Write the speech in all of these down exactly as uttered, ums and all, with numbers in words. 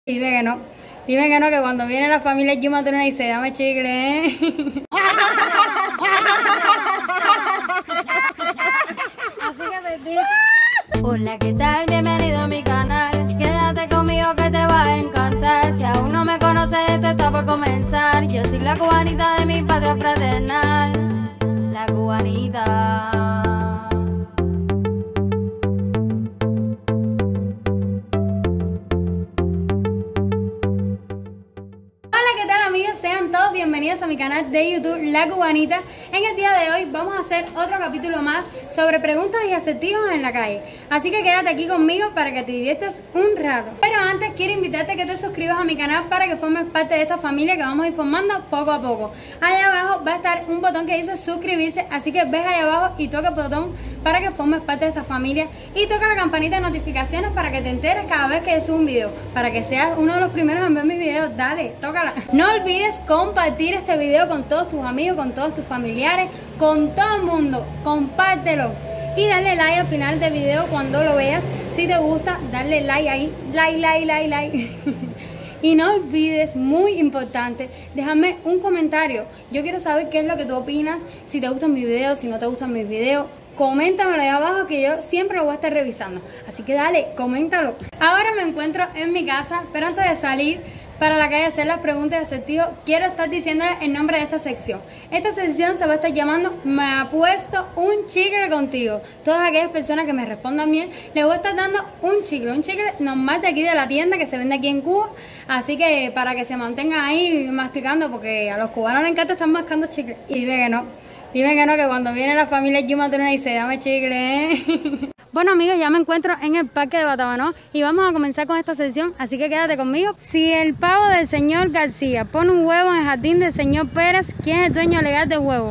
Dime que no, dime que no, que cuando viene la familia Yuma Turuna y dice, dame chicle, ¿eh? Así que perdí. Hola, ¿qué tal? Bienvenido a mi canal. Quédate conmigo que te va a encantar. Si aún no me conoces, esto está por comenzar. Yo soy la cubanita de mi patria fraternal. La cubanita. Sean todos bienvenidos a mi canal de YouTube La Cubanita. En el día de hoy vamos a hacer otro capítulo más sobre preguntas y acertijos en la calle. Así que quédate aquí conmigo para que te diviertas un rato. Pero antes quiero invitarte a que te suscribas a mi canal para que formes parte de esta familia que vamos a ir formando poco a poco. Allá abajo va a estar un botón que dice suscribirse, así que ves allá abajo y toca el botón para que formes parte de esta familia. Y toca la campanita de notificaciones para que te enteres cada vez que yo subo un video, para que seas uno de los primeros en ver mis videos. Dale, tócala. No olvides compartir este video con todos tus amigos, con todos tus familiares, con todo el mundo. Compártelo y dale like al final del video cuando lo veas. Si te gusta, dale like ahí, like, like, like, like. Y no olvides, muy importante, déjame un comentario. Yo quiero saber qué es lo que tú opinas, si te gustan mis videos, si no te gustan mis videos. Coméntamelo ahí abajo que yo siempre lo voy a estar revisando. Así que dale, coméntalo. Ahora me encuentro en mi casa, pero antes de salir para la calle a hacer las preguntas de acertijos, quiero estar diciéndole el nombre de esta sección. Esta sección se va a estar llamando Me apuesto un chicle contigo. Todas aquellas personas que me respondan bien, les voy a estar dando un chicle, un chicle normal de aquí de la tienda que se vende aquí en Cuba. Así que para que se mantengan ahí masticando, porque a los cubanos les encanta estar mascando chicle. Y dime que no, dime que no, que cuando viene la familia Yuma Turuna y dice, dame chicle, ¿eh? Bueno amigos, ya me encuentro en el parque de Batabanó y vamos a comenzar con esta sesión, así que quédate conmigo. Si el pavo del señor García pone un huevo en el jardín del señor Pérez, ¿quién es el dueño legal del huevo?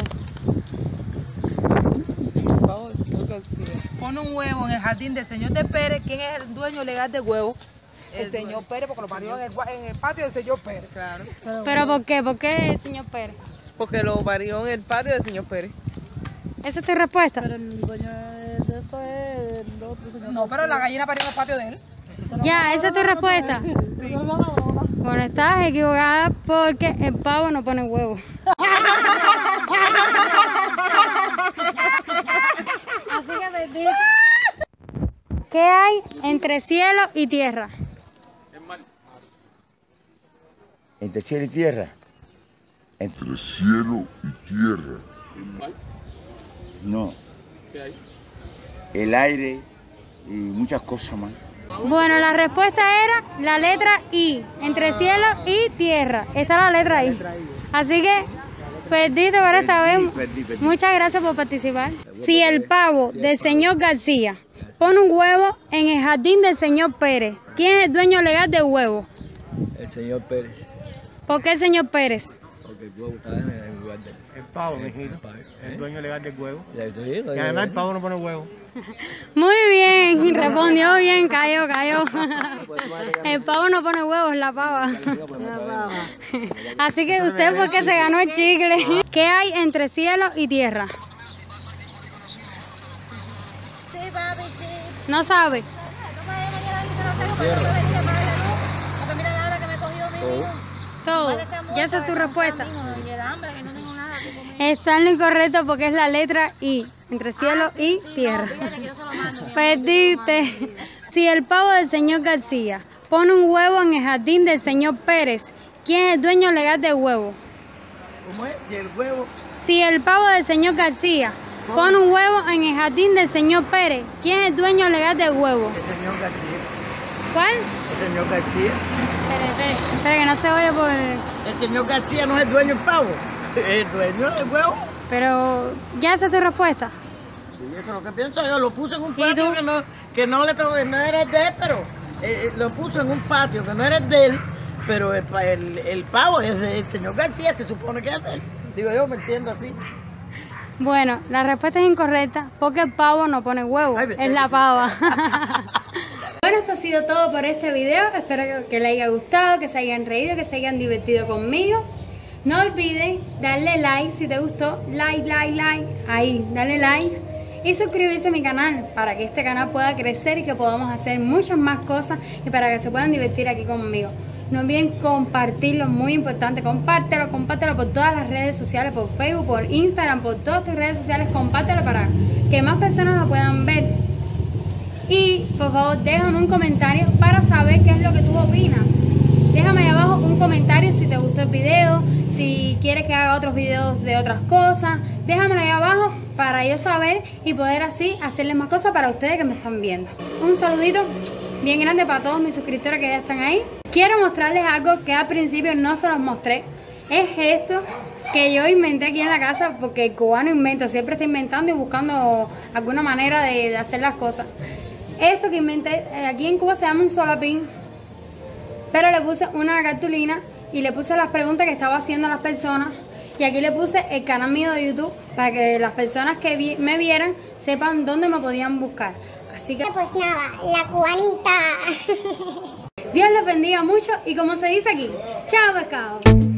El pavo del señor García pone un huevo en el jardín del señor de Pérez, ¿quién es el dueño legal del huevo? El, el señor Pérez, porque lo parió en el, en el patio del señor Pérez. Claro. ¿Pero por qué? ¿Por qué el señor Pérez? Porque lo parió en el patio del señor Pérez. ¿Esa es tu respuesta? Pero el dueño de eso es el otro señor. No, pero la gallina parió en el patio de él. Ya, ¿esa es tu respuesta? Sí. Bueno, estás equivocada porque el pavo no pone huevo. Así que perdí. ¿Qué hay entre cielo y tierra? El mar. Entre cielo y tierra. Entre cielo y tierra. El mar. No. ¿Qué hay? El aire y muchas cosas más. Bueno, la respuesta era la letra I, entre cielo y tierra. Está la letra I. Así que perdiste por esta vez. Perdí, perdí. Muchas gracias por participar. Si el pavo del señor García pone un huevo en el jardín del señor Pérez, ¿quién es el dueño legal del huevo? El señor Pérez. ¿Por qué el señor Pérez? Porque el huevo está en el lugar del... El pavo, mijito. El dueño legal del huevo. ¿Eh? Y además el pavo no pone huevo. Muy bien, respondió bien, cayó, cayó. El pavo no pone huevos, la pava. Así que usted fue que se ganó el chicle. ¿Qué hay entre cielo y tierra? Sí, papi, sí. ¿No sabe? Porque mira la hora que me cogió mi hijo. Todo. ¿Ya esa es tu respuesta? Y el hambre, que no tengo nada que comer. Está en lo incorrecto porque es la letra I, entre cielo y tierra. Fíjate que yo se lo mando. Perdiste. Si el pavo del señor García pone un huevo en el jardín del señor Pérez, ¿quién es el dueño legal del huevo? ¿Cómo es? Si el huevo. Si el pavo del señor García pone un huevo en el jardín del señor Pérez, ¿quién es el dueño legal del huevo? El señor García. ¿Cuál? El señor García. Espera, espera, espera que no se oye por... El señor García no es el dueño del pavo. El dueño del huevo. Pero, ¿ya esa es tu respuesta? Sí, eso es lo que pienso yo. Lo puso en un ¿Y patio tú? que no, que no le tocó, no era de él, pero eh, lo puso en un patio que no era de él, pero el, pa- el, el pavo es del señor García, se supone que es de él. Digo yo, me entiendo así. Bueno, la respuesta es incorrecta porque el pavo no pone huevo, Ay, es la pava. Bueno, esto ha sido todo por este video. Espero que, que les haya gustado, que se hayan reído, que se hayan divertido conmigo. No olviden darle like si te gustó, like, like, like, ahí, dale like. y suscribirse a mi canal para que este canal pueda crecer y que podamos hacer muchas más cosas y para que se puedan divertir aquí conmigo. No olviden compartirlo, muy importante, compártelo, compártelo por todas las redes sociales, por Facebook, por Instagram, por todas tus redes sociales, compártelo para que más personas lo puedan ver. Y por favor déjame un comentario para saber qué es lo que tú opinas. Déjame ahí abajo un comentario si te gustó el video, si quieres que haga otros videos de otras cosas. Déjamelo ahí abajo para yo saber y poder así hacerles más cosas para ustedes que me están viendo. Un saludito bien grande para todos mis suscriptores que ya están ahí. Quiero mostrarles algo que al principio no se los mostré. Es esto que yo inventé aquí en la casa, porque el cubano inventa, siempre está inventando y buscando alguna manera de, de hacer las cosas. Esto que inventé, aquí en Cuba se llama un solapín, pero le puse una cartulina y le puse las preguntas que estaba haciendo a las personas. Y aquí le puse el canal mío de YouTube para que las personas que vi me vieran sepan dónde me podían buscar. Así que pues nada, la cubanita. Dios les bendiga mucho y como se dice aquí, chao pescado.